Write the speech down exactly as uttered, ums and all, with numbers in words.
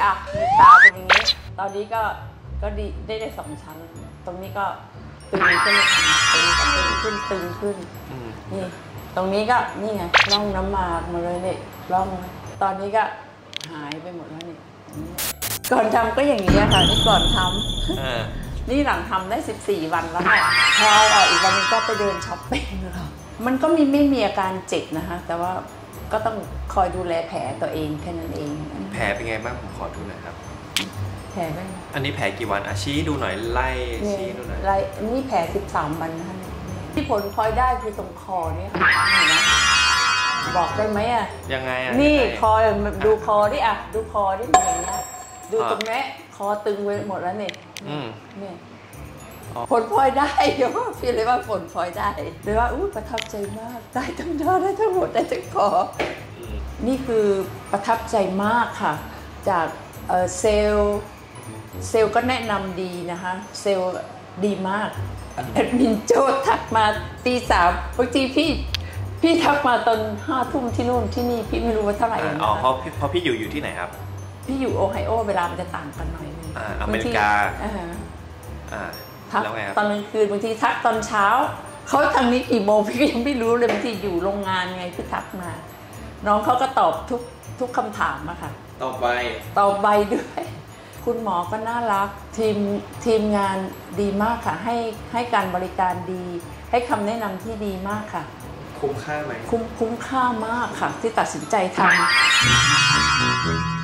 อ่ะตาเป็นอย่างนี้ตอนนี้ก็ก็ดีได้ได้สองชั้นตรงนี้ก็ตึงขึ้นตึงก็ตึงขึ้นตึงขึ้นนี่ตรงนี้ก็นี่ไงร่องน้ำหมากมาเลยเนี่ยร่องตอนนี้ก็หายไปหมดแล้วนี่ก่อนทำก็อย่างนี้ค่ะนี่ก่อนทำนี่หลังทำได้สิบสี่วันแล้วค่ะพอออกอีกวันก็ไปเดินช้อปปิ้งแล้วมันก็มีไม่มีอาการเจ็บนะคะแต่ว่าก็ต้องคอยดูแลแผลตัวเองแค่นั้นเองแผลเป็นไงบ้างผมขอดูหน่อยครับแผลเป็นอันนี้แผลกี่วันอ่ะชี้ดูหน่อยไล่ชี้ดูหน่อยไล่นี่แผลสิบสามวันนะคะที่ผลพลอยได้คือตรงคอเนี่ยบอกได้ไหมอ่ะยังไงอ่ะนี่คอดูคอดิอ่ะดูคอดิเหมือนนะดูตรงนี้คอตึงไว้หมดแล้วเนี่ยนี่ผลพลอยได้เดี๋ยวว่าพี่เลยว่าผลพลอยได้เลยว่าอู้ประทับใจมากได้ทั้งยอดได้ทั้งหมดได้ทั้งคอนี่คือประทับใจมากค่ะจากเซลล์เซลล์ก็แนะนำดีนะคะเซลล์ดีมากแอดมินโจทักมาตีสามบางทีพี่พี่ทักมาตอนห้าทุ่มที่นู่นที่นี่พี่ไม่รู้ว่าเท่าไหร่อ๋อเพราะเพราะพี่อยู่อยู่ที่ไหนครับพี่อยู่โอไฮโอเวลามันจะต่างกันหน่อยนึงอ่าอเมริกาอ่าทักตอนกลางคืนบางทีทักตอนเช้าเขาทางนี้กี่โมงพี่ยังไม่รู้เลยบางทีอยู่โรงงานไงพี่ทักมาน้องเขาก็ตอบทุกทุกคำถามอะค่ะตอบใบตอบใบด้วยคุณหมอก็น่ารักทีมทีมงานดีมากค่ะให้ให้การบริการดีให้คำแนะนำที่ดีมากค่ะคุ้มค่าไหมคุ้มคุ้มค่ามากค่ะที่ตัดสินใจทำ